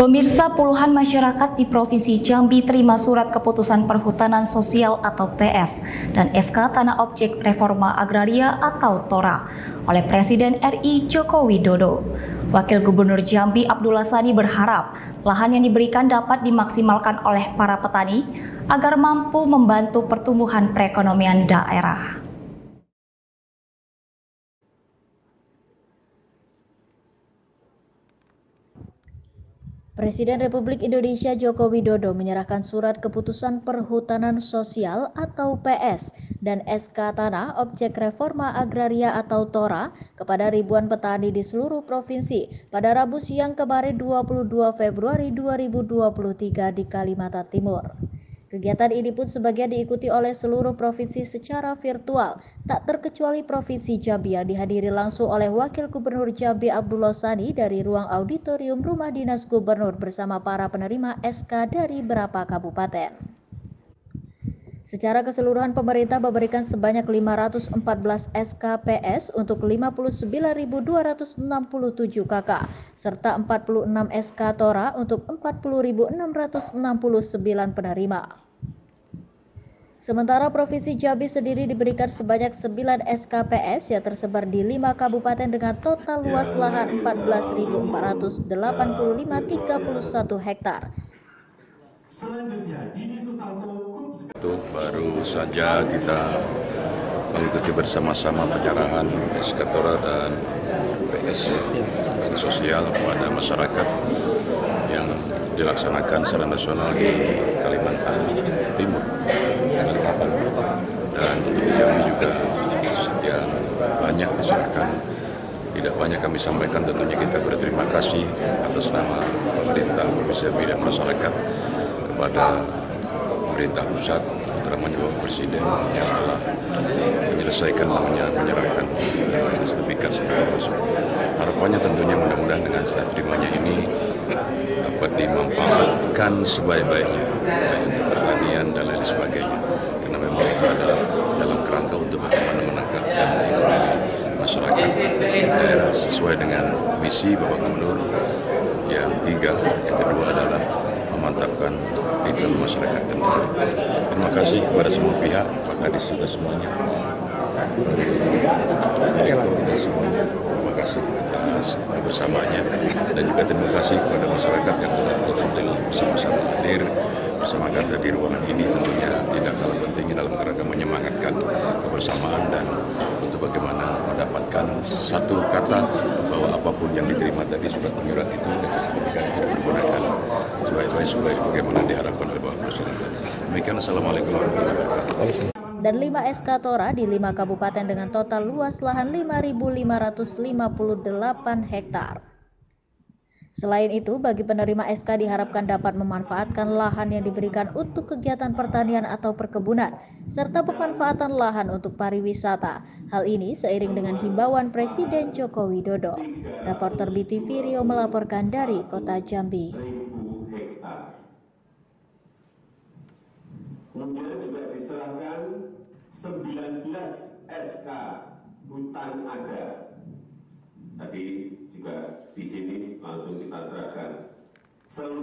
Pemirsa, puluhan masyarakat di Provinsi Jambi terima surat keputusan perhutanan sosial atau PS dan SK Tanah Objek Reforma Agraria atau TORA oleh Presiden RI Joko Widodo. Wakil Gubernur Jambi Abdullah Sani berharap lahan yang diberikan dapat dimaksimalkan oleh para petani agar mampu membantu pertumbuhan perekonomian daerah. Presiden Republik Indonesia Joko Widodo menyerahkan surat keputusan perhutanan sosial atau PS dan SK Tanah Objek Reforma Agraria atau TORA kepada ribuan petani di seluruh provinsi pada Rabu siang kemarin 22 Februari 2023 di Kalimantan Timur. Kegiatan ini pun sebagian diikuti oleh seluruh provinsi secara virtual, tak terkecuali Provinsi Jambi yang dihadiri langsung oleh Wakil Gubernur Jambi Abdullah Sani dari ruang auditorium Rumah Dinas Gubernur bersama para penerima SK dari beberapa kabupaten. Secara keseluruhan pemerintah memberikan sebanyak 514 SKPS untuk 59.267 KK serta 46 SK TORA untuk 40.669 penerima. Sementara Provinsi Jambi sendiri diberikan sebanyak 9 SKPS yang tersebar di 5 kabupaten dengan total luas lahan 14.485,31 hektar. Itu baru saja kita mengikuti bersama-sama penyerahan SK TORA dan PS sosial kepada masyarakat yang dilaksanakan secara nasional di Kalimantan Timur. Dan di Jambi juga sekian banyak diserahkan. Tidak banyak kami sampaikan, tentunya kita berterima kasih atas nama pemerintah Provinsi Jambi dan masyarakat kepada pemerintah pusat, terutamanya Bapak Presiden yang telah menyelesaikan menyerahkan sertifikat sebelum masuk. Harapannya tentunya mudah-mudahan dengan serah terimanya ini dapat dimanfaatkan sebaik-baiknya, baik untuk pertanian dan lain sebagainya. Karena memang itu adalah dalam kerangka untuk bagaimana meningkatkan ekonomi masyarakat daerah sesuai dengan misi Bapak Gubernur yang tiga. Yang kedua adalah memantapkan ekonomi masyarakat dan daerah. Terima kasih kepada semua pihak, Pak Kadis juga semuanya. Terima kasih atas kebersamaannya dan juga terima kasih kepada masyarakat yang telah alhamdulillah bersama-sama hadir bersama kita di ruangan ini, tentunya tidak kalah pentingnya dalam kerangka menyemangatkan kebersamaan dan untuk bagaimana mendapatkan satu kata bahwa apapun yang diterima tadi surat penyurat itu dan seketika itu dipergunakan sebaik-baik bagaimana diharapkan oleh Bapak Presiden. Demikian, Assalamualaikum warahmatullahi wabarakatuh. Dan 5 SK TORA di 5 kabupaten dengan total luas lahan 5.558 hektar. Selain itu, bagi penerima SK diharapkan dapat memanfaatkan lahan yang diberikan untuk kegiatan pertanian atau perkebunan, serta pemanfaatan lahan untuk pariwisata. Hal ini seiring dengan himbauan Presiden Joko Widodo. Reporter BTV Rio melaporkan dari Kota Jambi. Kemudian juga diserahkan 19 SK hutan adat. Tadi juga di sini langsung kita serahkan